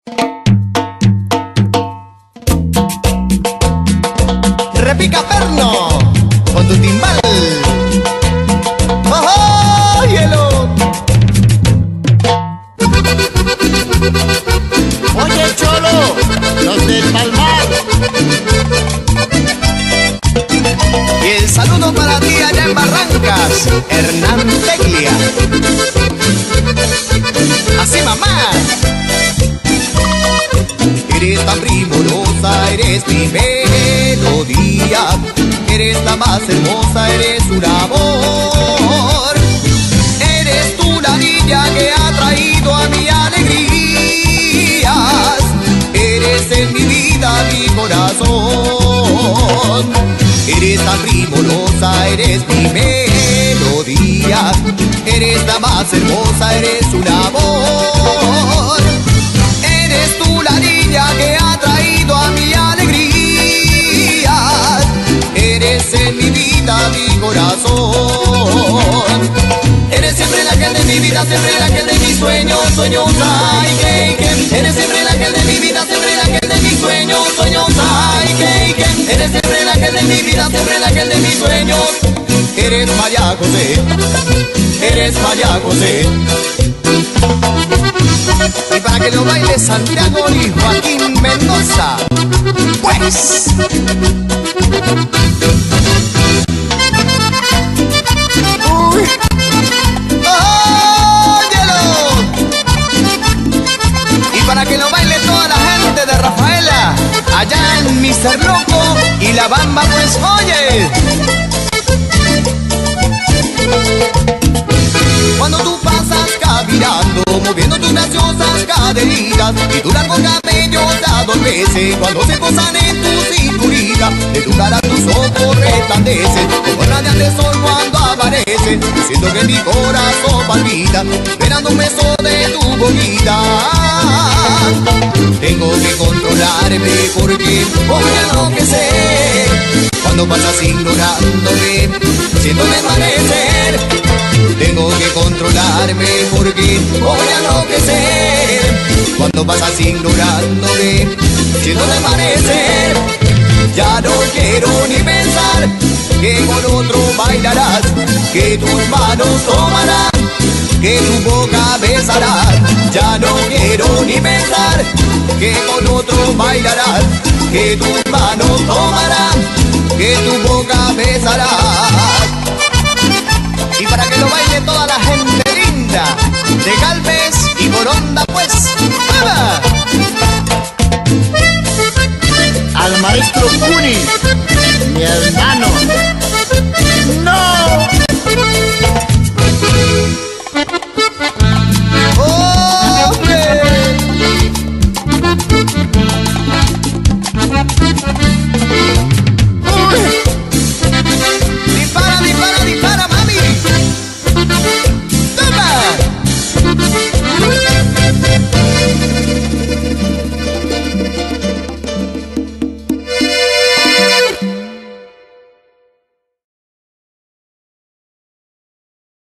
Repica perno con tu timbal. ¡Oh, hielo! Oye, Cholo, los del Palmar. Y el saludo para ti allá en Barrancas, Hernán Teglia. Así, mamá. Eres tan primorosa, eres mi melodía. Eres la más hermosa, eres un amor. Eres tú la niña que ha traído a mi alegrías. Eres en mi vida, mi corazón. Eres tan primorosa, eres mi melodía. Eres la más hermosa, eres un amor. Eres tú la niña que ha traído a mi alegría. Eres en mi vida, mi corazón. Eres siempre la que de mi vida, siempre la que de mis sueños, sueños, ay, que. Eres siempre la que de mi vida, siempre la que de mis sueños, sueños, ay, que. Eres siempre la que de mi vida, siempre la que de mis sueños. Eres María José, eres María José. Y para que lo baile Santiago y Joaquín Mendoza, pues. Uy. ¡Oh, hielo! Y para que lo baile toda la gente de Rafaela, allá en Mr. Loco y La Bamba, pues oye. Cuando tú pasas caminando, moviendo tus graciosas caderitas, y tu largo cabello te adormece cuando se posan en tu cinturita. De tu cara tus ojos resplandecen como el radiante sol cuando amanece. Siento que mi corazón palpita, esperando un beso de tu boquita. Tengo que controlarme porque voy a enloquecer cuando pasas ignorándome, siento desvanecer. Tengo que controlarme porque voy a enloquecer cuando pasas ignorándome, siento desvanecer. Ya no quiero ni pensar que con otro bailarás, que tus manos tomarán, que tu boca besarás. Ya no quiero ni pensar que con otro bailarás, que tus manos tomarán, que tu boca besarás. Y para que lo baile toda la gente linda de Galvez y Boronda, pues ¡vamos! Al maestro Cuni, mi hermano.